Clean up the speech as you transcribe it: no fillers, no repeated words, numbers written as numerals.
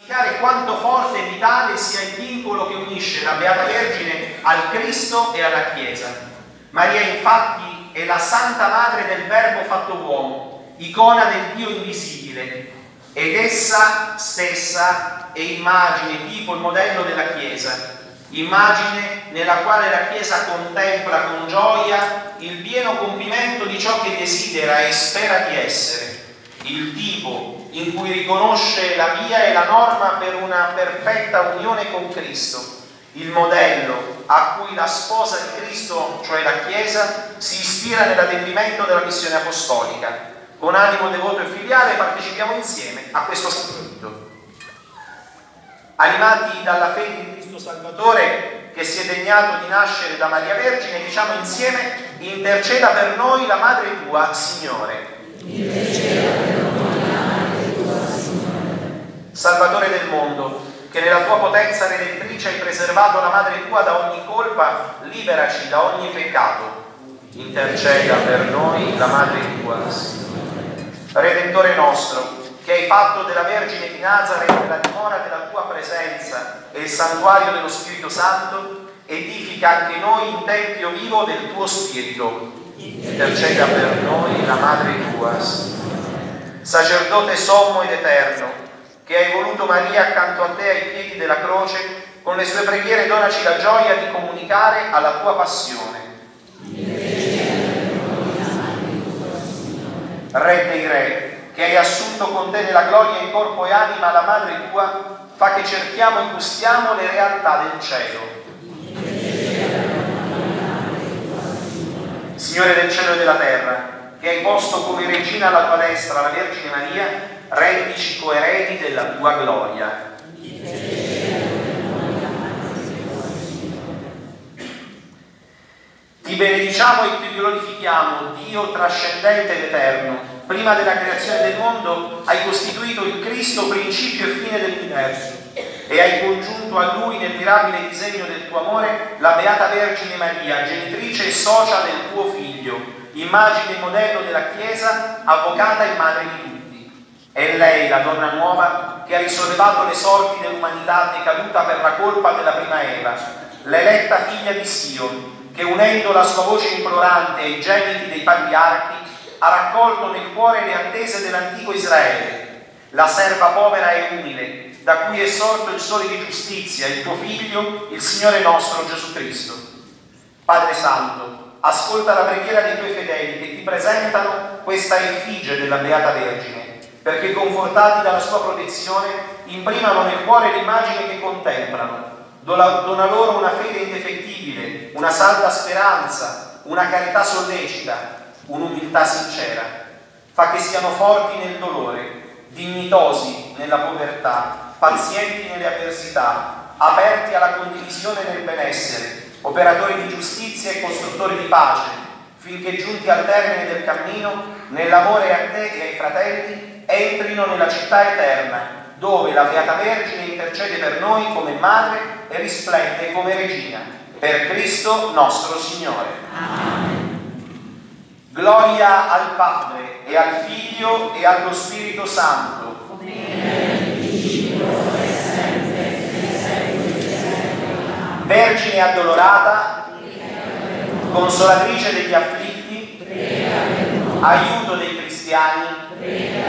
giustificare quanto forte e vitale sia il vincolo che unisce la Beata Vergine al Cristo e alla Chiesa. Maria infatti è la Santa Madre del Verbo fatto uomo, icona del Dio invisibile, ed essa stessa è immagine, tipo, il modello della Chiesa, immagine nella quale la Chiesa contempla con gioia il pieno compimento di ciò che desidera e spera di essere, il tipo in cui riconosce la via e la norma per una perfetta unione con Cristo, il modello a cui la sposa di Cristo, cioè la Chiesa, si ispira nell'adempimento della missione apostolica. Con animo devoto e filiale partecipiamo insieme a questo sacramento. Animati dalla fede in Cristo Salvatore, che si è degnato di nascere da Maria Vergine, diciamo insieme: interceda per noi la Madre tua, Signore. Interceda per noi la Madre tua, Signore. Salvatore del mondo, che nella tua potenza redentrice hai preservato la Madre tua da ogni colpa, liberaci da ogni peccato. Interceda per noi la Madre tua, Signore. Redentore nostro, che hai fatto della Vergine di Nazareth la dimora della tua presenza e il santuario dello Spirito Santo, edifica anche noi in tempio vivo del tuo Spirito. Interceda per noi la Madre tua, Signore. Sacerdote sommo ed eterno, che hai voluto Maria accanto a te ai piedi della croce, con le sue preghiere donaci la gioia di comunicare alla tua passione. Re dei Re, che hai assunto con te nella gloria in corpo e anima la Madre tua, fa che cerchiamo e gustiamo le realtà del cielo. Signore del cielo e della terra, che hai posto come regina alla tua destra la Vergine Maria, rendici coeredi della tua gloria. Ti benediciamo e ti glorifichiamo, Dio trascendente ed eterno. Prima della creazione del mondo hai costituito il Cristo principio e fine dell'universo e hai congiunto a Lui nel mirabile disegno del tuo amore la Beata Vergine Maria, genitrice e socia del tuo Figlio, immagine e modello della Chiesa, avvocata e madre di tutti. È lei, la donna nuova, che ha risollevato le sorti dell'umanità decaduta per la colpa della prima Eva, l'eletta figlia di Sion, che unendo la sua voce implorante ai gemiti dei patriarchi ha raccolto nel cuore le attese dell'antico Israele, la serva povera e umile, da cui è sorto il sole di giustizia, il tuo Figlio, il Signore nostro Gesù Cristo. Padre Santo, ascolta la preghiera dei tuoi fedeli che ti presentano questa effigie della Beata Vergine, perché confortati dalla sua protezione imprimano nel cuore l'immagine che contemplano. Dona loro una fede indefettibile, una salda speranza, una carità sollecita, un'umiltà sincera. Fa che siano forti nel dolore, dignitosi nella povertà, pazienti nelle avversità, aperti alla condivisione nel benessere, operatori di giustizia e costruttori di pace, finché giunti al termine del cammino, nell'amore a te e ai fratelli, entrino nella città eterna, dove la Beata Vergine intercede per noi come Madre e risplende come Regina, per Cristo nostro Signore. Amen. Gloria al Padre, e al Figlio, e allo Spirito Santo. Come era nel principio, ora e sempre, nei secoli dei secoli. Amen. Vergine addolorata, consolatrice degli afflitti, aiuto dei cristiani,